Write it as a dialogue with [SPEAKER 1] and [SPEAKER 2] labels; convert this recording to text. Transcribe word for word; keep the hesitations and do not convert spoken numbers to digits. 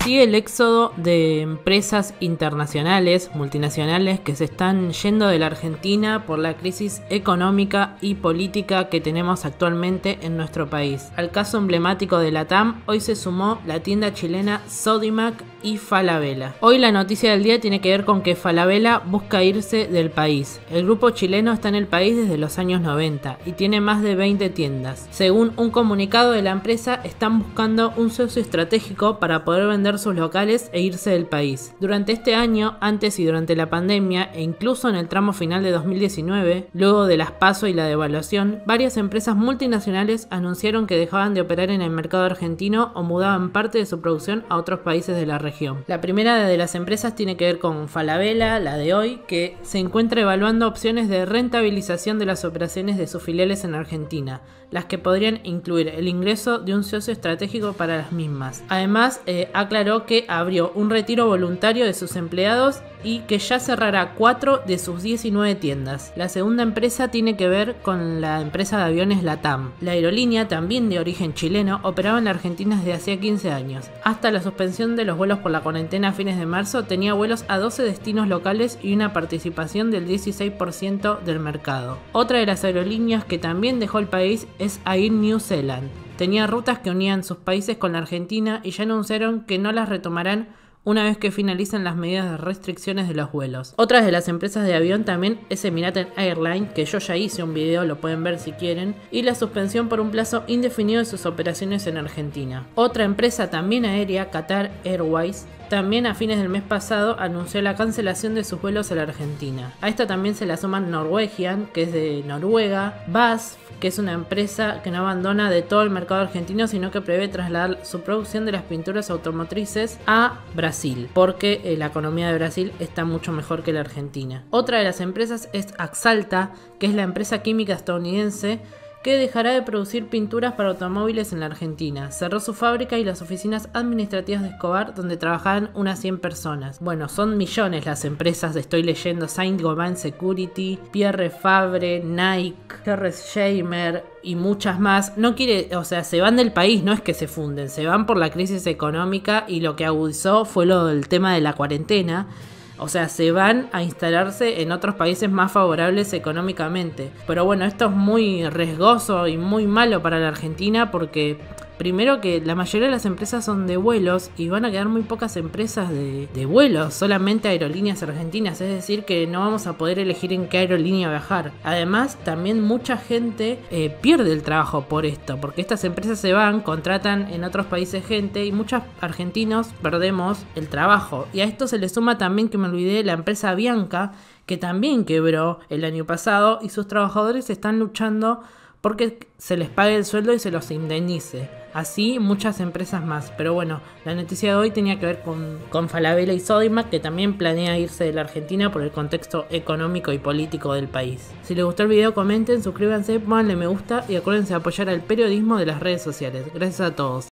[SPEAKER 1] Sigue el éxodo de empresas internacionales, multinacionales, que se están yendo de la Argentina por la crisis económica y política que tenemos actualmente en nuestro país. Al caso emblemático de la T A M, hoy se sumó la tienda chilena Sodimac y Falabella. Hoy la noticia del día tiene que ver con que Falabella busca irse del país. El grupo chileno está en el país desde los años noventa y tiene más de veinte tiendas. Según un comunicado de la empresa, están buscando un socio estratégico para poder vender sus locales e irse del país. Durante este año, antes y durante la pandemia, e incluso en el tramo final de dos mil diecinueve, luego de las PASO y la devaluación, varias empresas multinacionales anunciaron que dejaban de operar en el mercado argentino o mudaban parte de su producción a otros países de la región. La primera de las empresas tiene que ver con Falabella, la de hoy, que se encuentra evaluando opciones de rentabilización de las operaciones de sus filiales en Argentina, las que podrían incluir el ingreso de un socio estratégico para las mismas. Además, eh, aclaró que abrió un retiro voluntario de sus empleados y que ya cerrará cuatro de sus diecinueve tiendas. La segunda empresa tiene que ver con la empresa de aviones LATAM. La aerolínea, también de origen chileno, operaba en la Argentina desde hacía quince años. Hasta la suspensión de los vuelos por la cuarentena a fines de marzo, tenía vuelos a doce destinos locales y una participación del dieciséis por ciento del mercado. Otra de las aerolíneas que también dejó el país es Air New Zealand. Tenía rutas que unían sus países con la Argentina y ya anunciaron que no las retomarán una vez que finalicen las medidas de restricciones de los vuelos. Otra de las empresas de avión también es Emirates Airlines, que yo ya hice un video, lo pueden ver si quieren, y la suspensión por un plazo indefinido de sus operaciones en Argentina. Otra empresa también aérea, Qatar Airways, también a fines del mes pasado anunció la cancelación de sus vuelos a la Argentina. A esta también se la suman Norwegian, que es de Noruega, B A S F, que es una empresa que no abandona de todo el mercado argentino, sino que prevé trasladar su producción de las pinturas automotrices a Brasil, porque eh, la economía de Brasil está mucho mejor que la Argentina. Otra de las empresas es Axalta, que es la empresa química estadounidense que dejará de producir pinturas para automóviles en la Argentina. Cerró su fábrica y las oficinas administrativas de Escobar, donde trabajaban unas cien personas. Bueno, son millones las empresas, estoy leyendo: Saint-Gobain Security, Pierre Fabre, Nike, Harris Scheimer y muchas más. No quiere, o sea, se van del país, no es que se funden, se van por la crisis económica y lo que agudizó fue lo del tema de la cuarentena. O sea, se van a instalarse en otros países más favorables económicamente. Pero bueno, esto es muy riesgoso y muy malo para la Argentina porque primero que la mayoría de las empresas son de vuelos y van a quedar muy pocas empresas de, de vuelos, solamente aerolíneas argentinas, es decir que no vamos a poder elegir en qué aerolínea viajar. Además, también mucha gente eh, pierde el trabajo por esto, porque estas empresas se van, contratan en otros países gente y muchos argentinos perdemos el trabajo. Y a esto se le suma también, que me olvidé, la empresa Avianca, que también quebró el año pasado y sus trabajadores están luchando porque se les pague el sueldo y se los indemnice. Así muchas empresas más. Pero bueno, la noticia de hoy tenía que ver con, con Falabella y Sodimac, que también planea irse de la Argentina por el contexto económico y político del país. Si les gustó el video, comenten, suscríbanse, pónganle me gusta y acuérdense de apoyar al periodismo de las redes sociales. Gracias a todos.